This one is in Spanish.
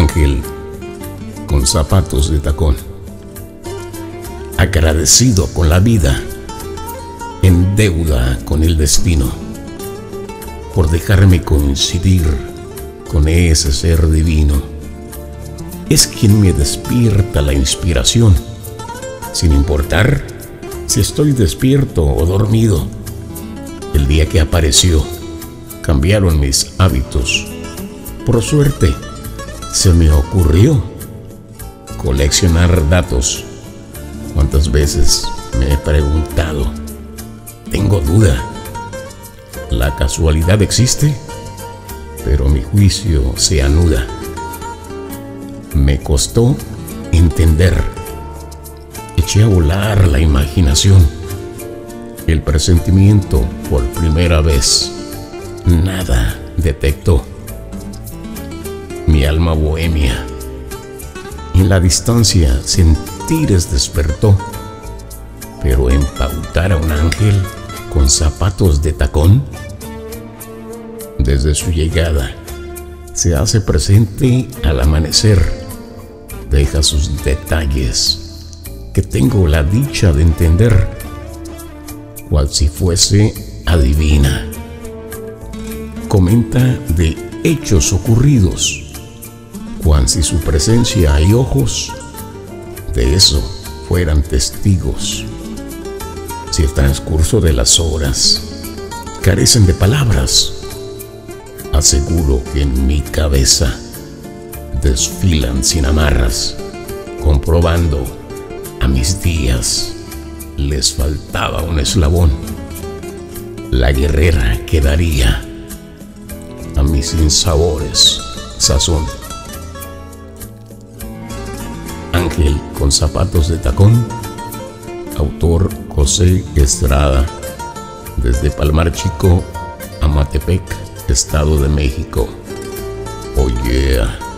ángel con zapatos de tacón, agradecido con la vida, en deuda con el destino, por dejarme coincidir con ese ser divino. Es quien me despierta la inspiración, sin importar si estoy despierto o dormido. El día que apareció, cambiaron mis hábitos. Por suerte, se me ocurrió coleccionar datos. ¿Cuántas veces me he preguntado? Tengo duda. ¿La casualidad existe? Pero mi juicio se anuda. Me costó entender. Eché a volar la imaginación. El presentimiento por primera vez. Nada detectó. Mi alma bohemia. En la distancia sentires despertó. Pero empautar a un ángel con zapatos de tacón. Desde su llegada se hace presente al amanecer. Deja sus detalles que tengo la dicha de entender, cual si fuese adivina. Comenta de hechos ocurridos, cual si su presencia y ojos de eso fueran testigos. Si el transcurso de las horas carecen de palabras, aseguro que en mi cabeza desfilan sin amarras, comprobando a mis días les faltaba un eslabón. La guerrera quedaría a mis sinsabores sazón. Ángel con zapatos de tacón. Autor José Estrada. Desde Palmar Chico, Amatepec, Estado de México. Oh yeah.